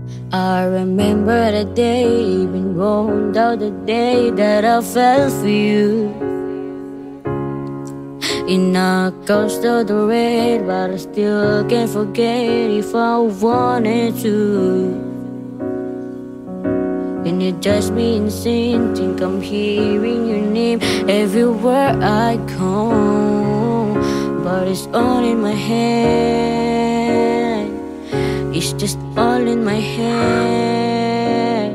I remember the day, even rolled out the day that I fell for you. In a ghost of the red, but I still can't forget if I wanted to. And it drives me insane, think I'm hearing your name everywhere I go. But it's all in my head, it's just all in my head.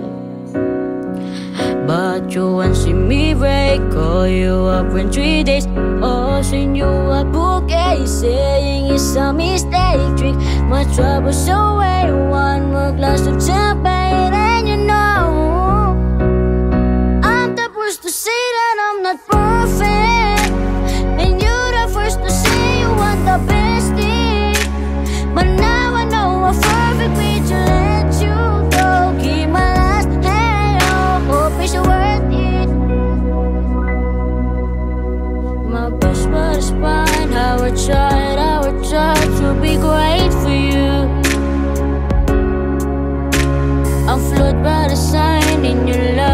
But you won't see me break, call you up in 3 days. Oh, send you a bouquet, saying it's a mistake. Drink my troubles away, one more glass of champagne, and you know I'm the first to say that I'm not perfect, and you're the first to say you want the best thing. But now I know I'm perfect way to let you go. Keep my last hand, hope it's worth it. My best but is fine. I would try to be great for you. I'm floored by the sign in your love.